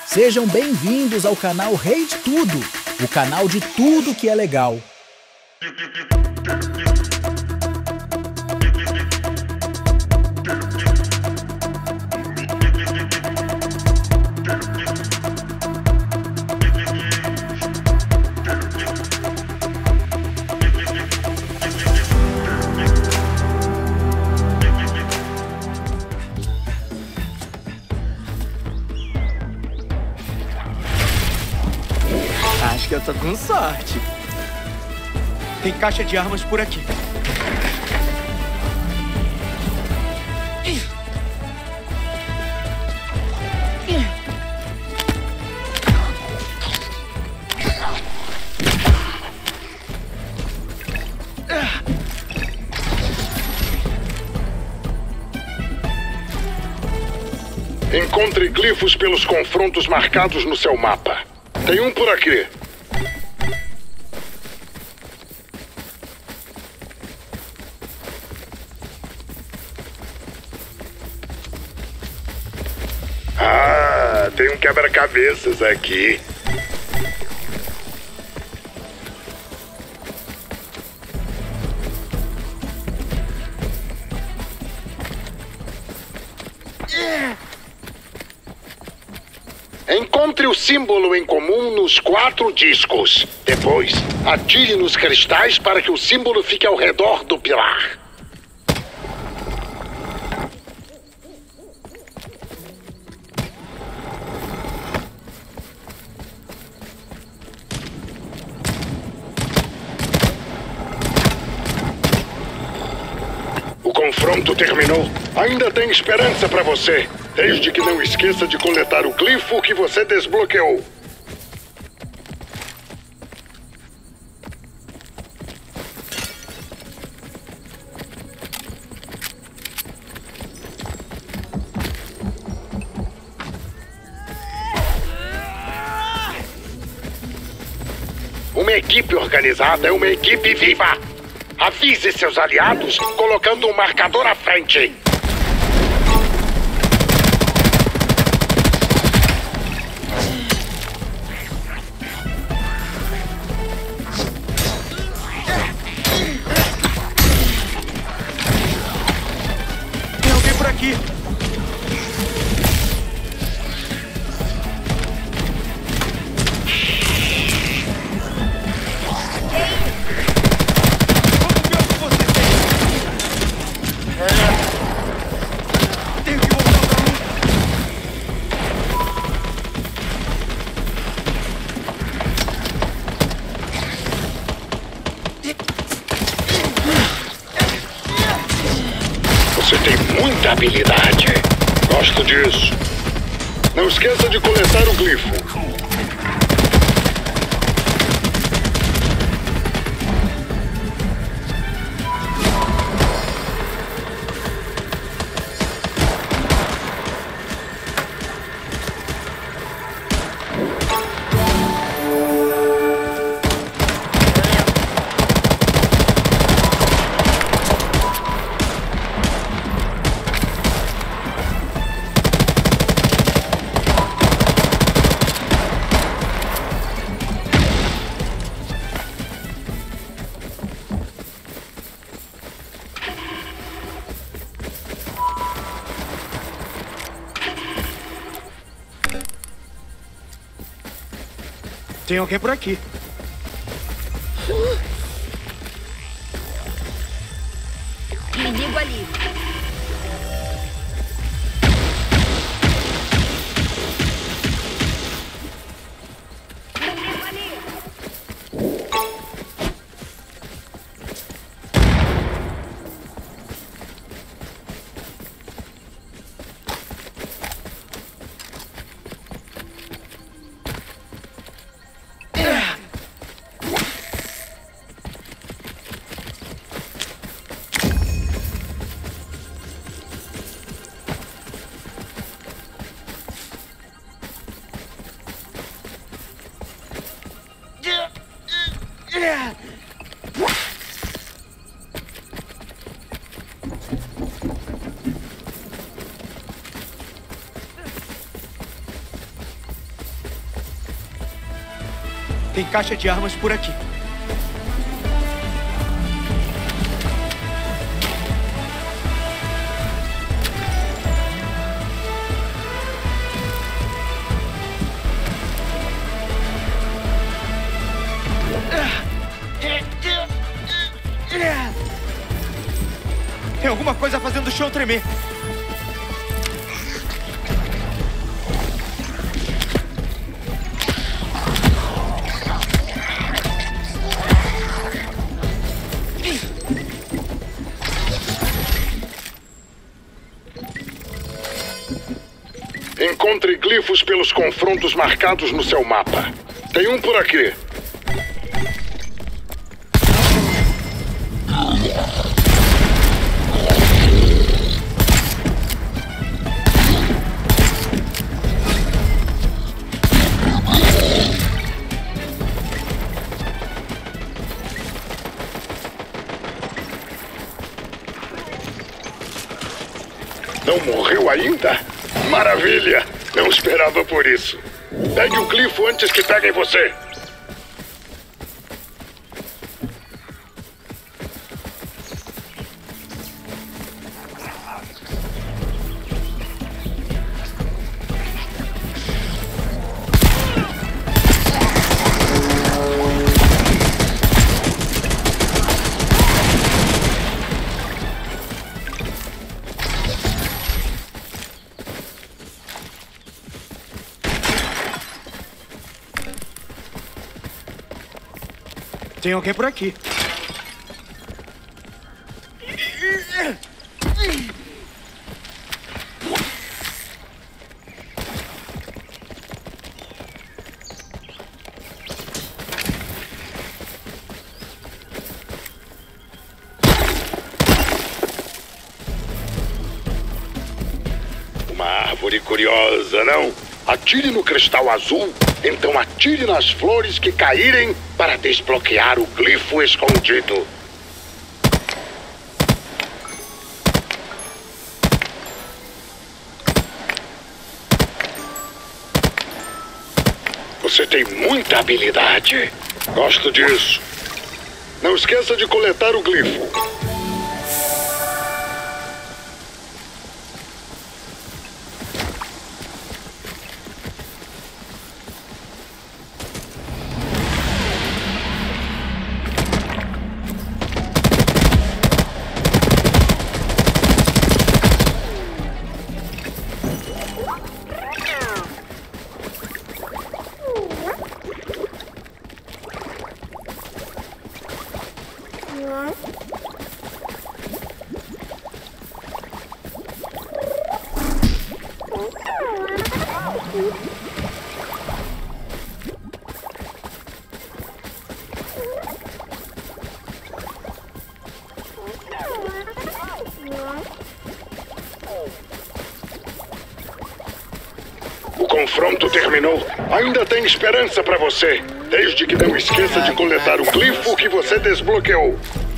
Sejam bem-vindos ao canal Rei de Tudo, o canal de tudo que é legal. Acho que eu tô com sorte. Tem caixa de armas por aqui. Encontre glifos pelos confrontos marcados no seu mapa. Tem um por aqui. Ah, tem um quebra-cabeças aqui. Encontre o símbolo em comum nos 4 discos. Depois, atire nos cristais para que o símbolo fique ao redor do pilar. O confronto terminou. Ainda tem esperança para você. Desde que não esqueça de coletar o glifo que você desbloqueou. Uma equipe organizada é uma equipe viva. Avise seus aliados colocando um marcador à frente. Tem alguém por aqui. Tenho que voltar pra luta. Você tem muita habilidade. Gosto disso. Não esqueça de coletar o glifo. Tem alguém por aqui. Inimigo ali. Inimigo ali. Tem caixa de armas por aqui. Tem alguma coisa fazendo o chão tremer. Encontre glifos pelos confrontos marcados no seu mapa. Tem um por aqui. Não morreu ainda? Maravilha! Não esperava por isso. Pegue o glifo antes que peguem você. Tem alguém por aqui. Uma árvore curiosa, não? Atire no cristal azul, então atire nas flores que caírem para desbloquear o glifo escondido. Você tem muita habilidade. Gosto disso. Não esqueça de coletar o glifo. O confronto terminou. Ainda tem esperança para você, desde que não esqueça de coletar o glifo que você desbloqueou.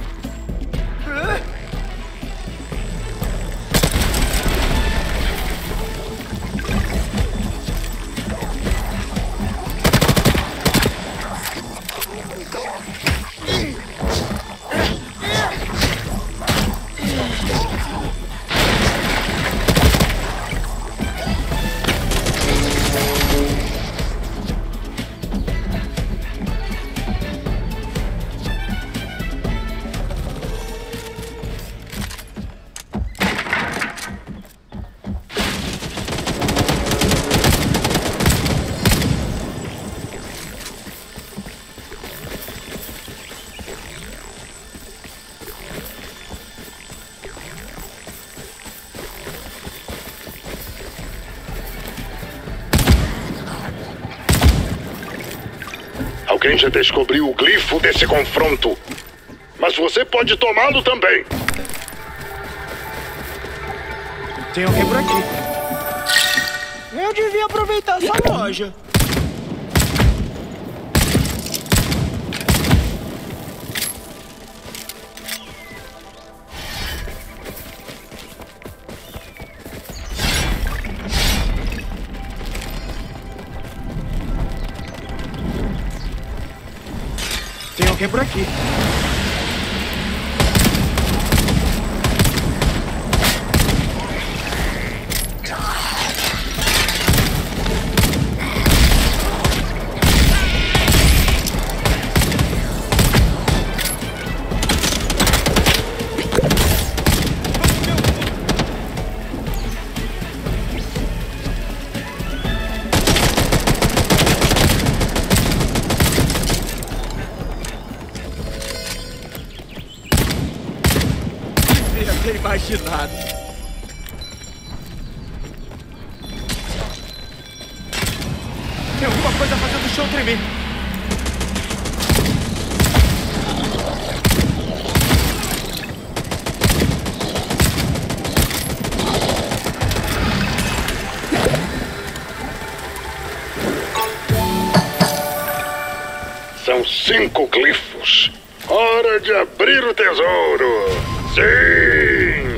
Alguém já descobriu o glifo desse confronto. Mas você pode tomá-lo também. Tem alguém por aqui. Eu devia aproveitar essa loja. alguém por aqui. Imaginado. Tem alguma coisa fazendo o chão tremer. São 5 glifos. Hora de abrir o tesouro. Sim!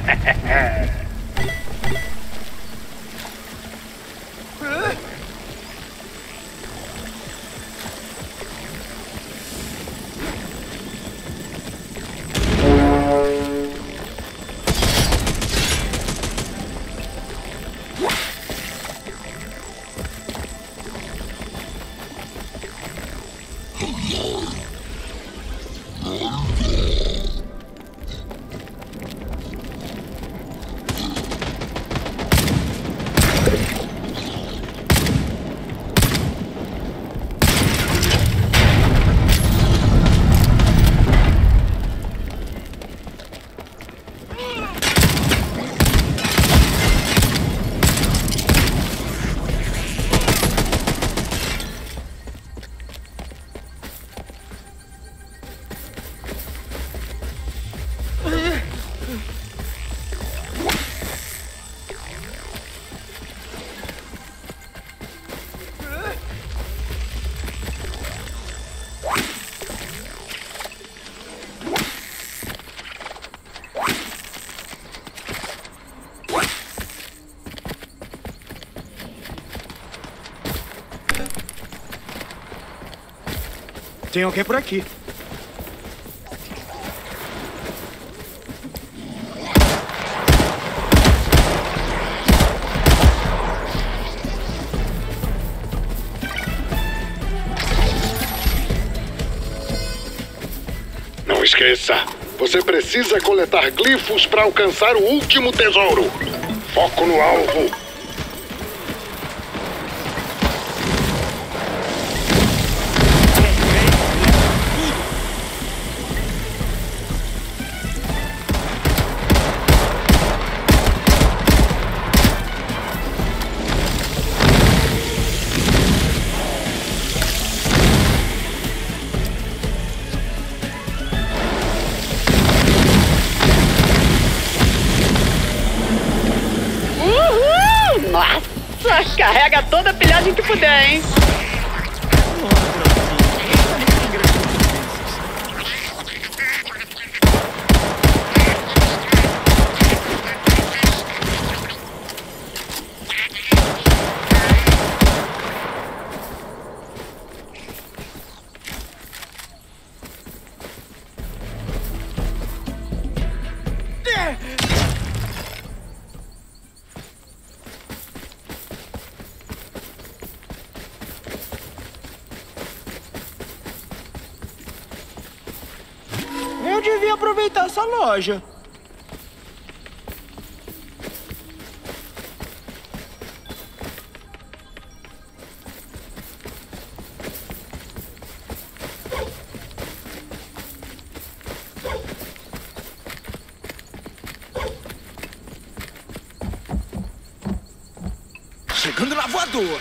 Tem alguém por aqui. Não esqueça, você precisa coletar glifos para alcançar o último tesouro. Foco no alvo. Nossa, carrega toda a pilhagem que puder, hein? Eu devia aproveitar essa loja. Chegando na voadora.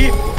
aqui.